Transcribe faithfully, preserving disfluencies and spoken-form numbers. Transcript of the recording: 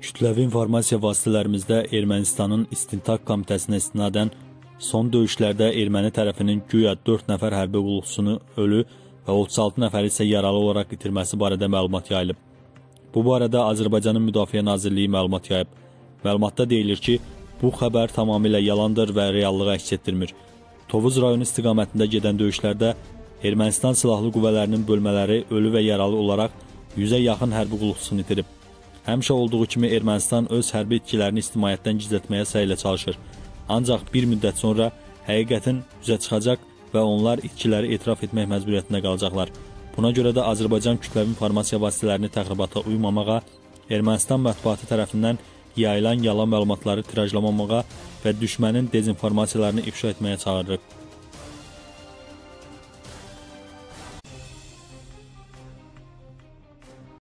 Kütləvi informasiya vasitələrimizdə Ermənistanın İstintaq Komitəsinə istinadən son döyüşlərdə erməni tərəfinin güya dörd nəfər hərbi qulluqçusunu ölü və otuz altı nəfəri isə yaralı olaraq itirməsi barədə məlumat yayılıb. Bu barədə Azərbaycanın Müdafiə Nazirliyi məlumat yayıb. Məlumatda deyilir ki, bu xəbər tamamilə yalandır və reallığı əks etdirmir. Tovuz rayonu istiqamətində gedən döyüşlərdə Ermənistan silahlı qüvvələrinin bölmələri ölü və yaralı olaraq yüzə yaxın hərbi qulluqçusunu itirib. Həmişə olduğu kimi Ermənistan öz hərbi itkilərini ictimaiyyətdən gizlətməyə səylə çalışır. Ancaq bir müddət sonra həqiqətin üzə çıxacaq və onlar itkiləri etiraf etmək məcburiyyətində qalacaqlar. Buna görə də Azərbaycan kütləvi informasiya vasitələrini təxribata uymamağa, Ermənistan mətbuatı tərəfindən yayılan yalan məlumatları tirajlamamağa və düşmənin dezinformasiyalarını ifşa etməyə çağırırıq.